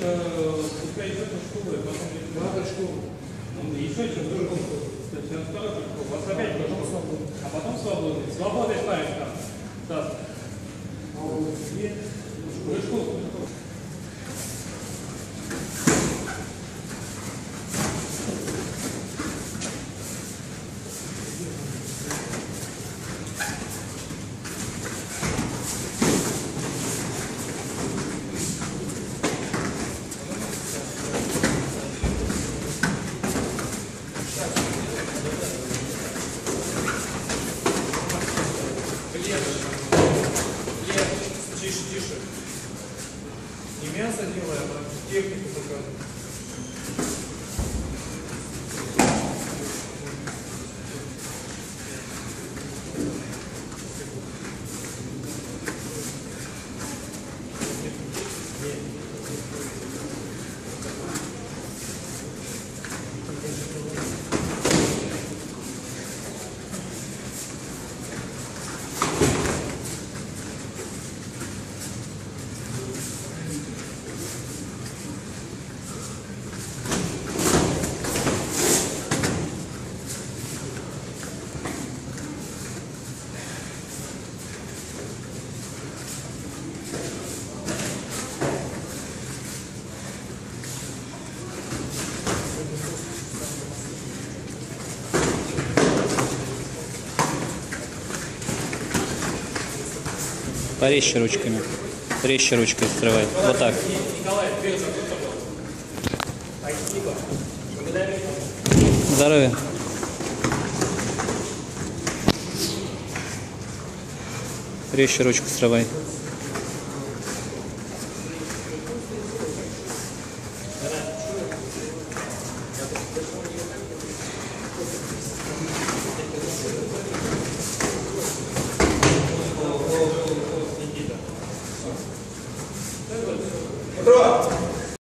пускай идет на школу, а потом надо школу. еще через другую. То есть на второй школу. У вас опять потом свободный. А потом свободный. Свободный ставишь там. Стас. А вот где? Уже школу. Тише. Не мясо делаем, а технику показываем. Порежьте ручками. Резче ручкой срывай. Вот так. Здоровья. Резче ручку срывай.